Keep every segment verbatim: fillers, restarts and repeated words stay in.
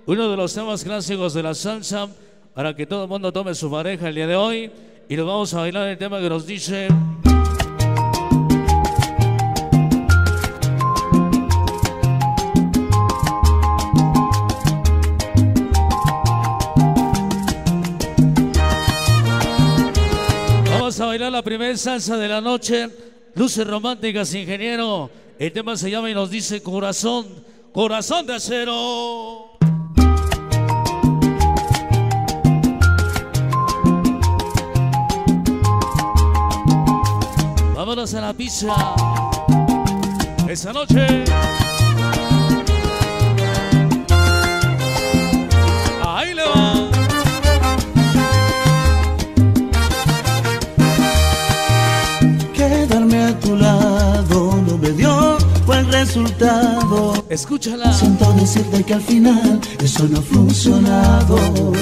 uno de los temas clásicos de la salsa, para que todo el mundo tome su pareja el día de hoy. Y nos vamos a bailar el tema que nos dice... Vamos a bailar la primera salsa de la noche. Luces románticas, ingeniero. El tema se llama y nos dice corazón, corazón de acero. Vámonos a la pizza esa noche. Ahí le va. Quedarme a tu lado no me dio buen resultado. Escúchala. Siento decirte que al final eso no ha funcionado.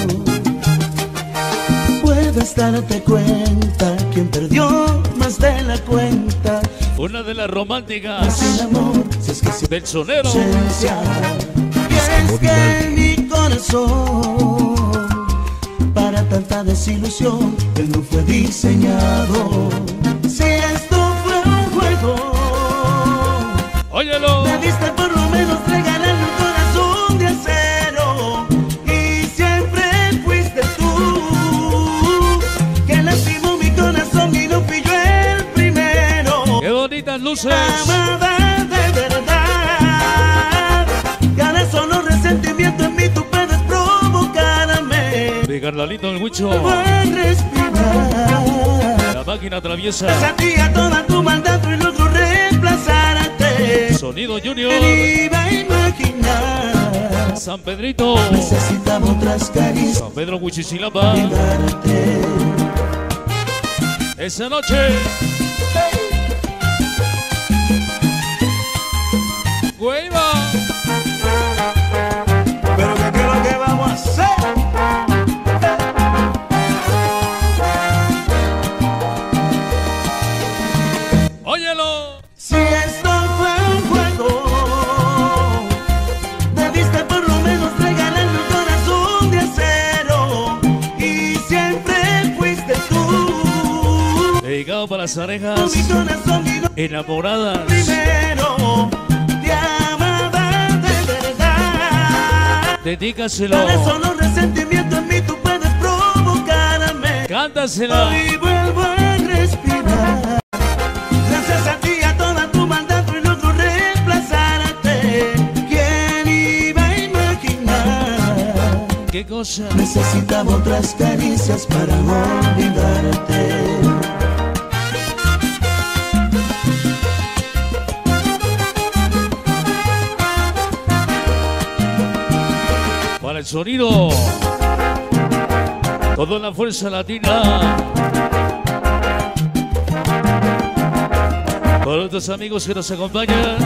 Puedes darte cuenta quien perdió más de la cuenta. Una de las románticas Sin amor, si es que sin del sonero. ausencia. Y es que en mi corazón para tanta desilusión él no fue diseñado. Si esto fue un juego, óyelo. debiste por lo menos regalarme un corazón de acero. Y siempre fuiste tú que lastimó mi corazón y no fui yo el primero. Qué bonitas luces. Amada de verdad, que ahora solo resentimiento en mí tú puedes provocarme. De Carlalito el Huicho. Buen respirar. La máquina traviesa. Desatía toda tu maldad y logro reemplazarte. Sonido Junior. Me iba a imaginar. San Pedrito. Necesitaba otras caricias. San Pedro Huichichilapa. Olvidarte. Esa noche. Hueva. Pero ¿qué es lo que vamos a hacer? Óyelo. Si esto fue un juego, debiste por lo menos regalarme un corazón de acero. Y siempre fuiste tú. Dedicado para las parejas Mi corazón y no enamoradas. primero. Te amaba de verdad. Dedícaselo. Para solo resentimiento en mí tú puedes provocarme. Cántasela. Hoy vuelvo a respirar. Gracias a ti a toda tu maldad y logro reemplazarte. ¿Quién iba a imaginar? ¿Qué cosa? Necesitaba otras caricias para olvidarte. Para el sonido. Toda la fuerza latina. Para otros amigos que nos acompañan.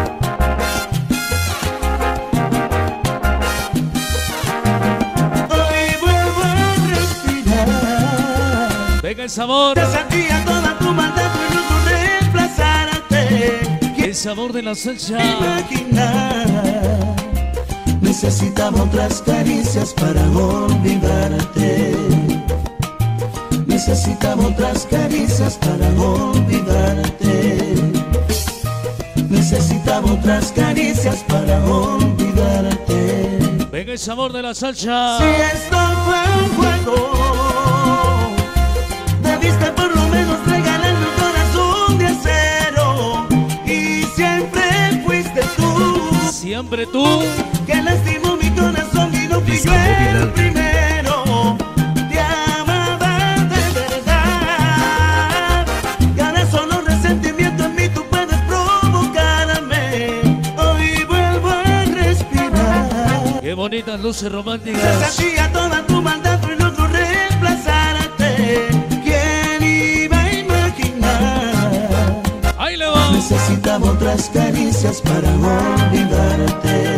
Hoy vuelvo a respirar. Venga el sabor. Gracias a ti a toda tu maldad y logro reemplazarte. El sabor de la salsa. Imaginar. Necesitaba otras caricias para olvidarte. Necesitaba otras caricias para olvidarte. Necesitaba otras caricias para olvidarte. Venga el sabor de la salsa. Si esto fue un juego, debiste por lo menos regalarme un corazón de acero. Y siempre fuiste tú. Siempre tú. Que lastimó mi corazón y no fui yo el primero. Te amaba de verdad. Y ahora solo resentimiento en mí tú puedes provocarme. Hoy vuelvo a respirar. Qué bonitas luces románticas. Deshacía toda tu maldad y logro reemplazarte. ¿Quién iba a imaginar? Ahí le va. Necesitaba otras caricias para olvidarte.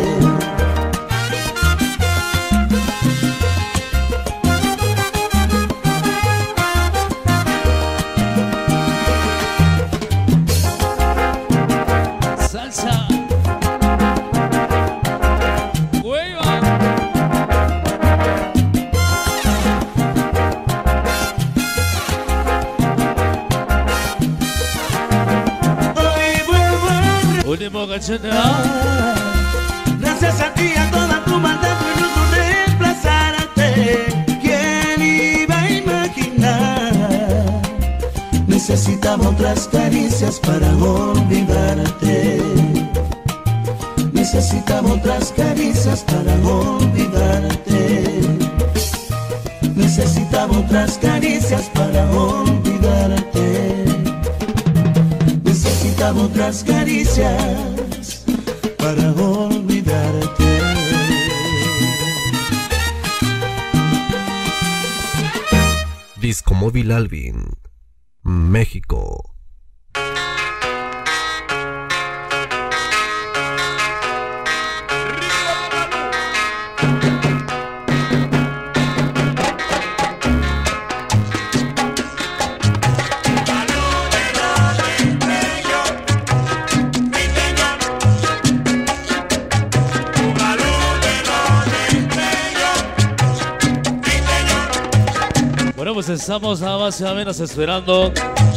Salsa. Hueva. etcétera. Gracias a ti, a toda tu maldad pudimos reemplazarte. ¿Quién iba a imaginar? Necesitaba otras caricias para olvidarte. Necesitaba otras caricias para olvidarte. Necesitaba otras caricias para olvidarte. Necesitaba otras caricias para olvidarte. Disco Móvil Alvin, México. Bueno, pues estamos nada más y nada menos esperando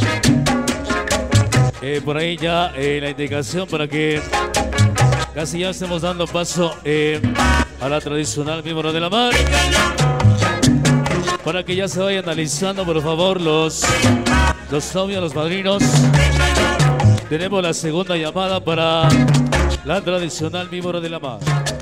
eh, por ahí ya eh, la indicación para que casi ya estemos dando paso eh, a la tradicional Miembro de la Mar, para que ya se vayan analizando por favor los, los novios, los padrinos. Tenemos la segunda llamada para la tradicional Miembro de la Mar.